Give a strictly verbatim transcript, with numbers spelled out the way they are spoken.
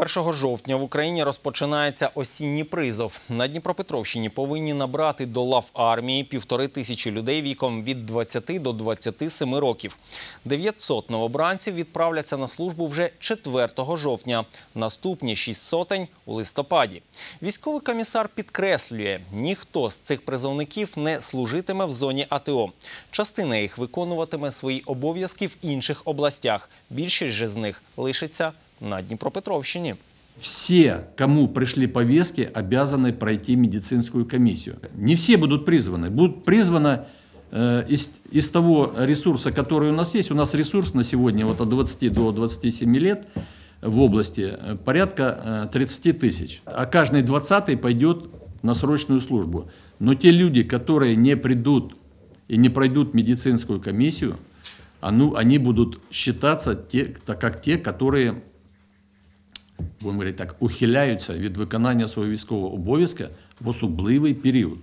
першого жовтня в Україні розпочинається осінній призов. На Дніпропетровщині повинні набрати до лав армії півтори тисячі людей віком від двадцяти до двадцяти семи років. дев'ятсот новобранців відправляться на службу вже четвертого жовтня. Наступні шість сотень – у листопаді. Військовий комісар підкреслює, ніхто з цих призовників не служитиме в зоні АТО. Частина їх виконуватиме свої обов'язки в інших областях. Більшість же з них лишиться на Днепропетровщине. Все, кому пришли повестки, обязаны пройти медицинскую комиссию. Не все будут призваны. Будут призваны э, из, из того ресурса, который у нас есть. У нас ресурс на сегодня вот от двадцати до двадцати семи лет в области порядка э, тридцати тысяч. А каждый двадцатый пойдет на срочную службу. Но те люди, которые не придут и не пройдут медицинскую комиссию, они будут считаться те, как те, которые, будемо говорити так, ухиляються від виконання свого військового обов'язку в особливий період.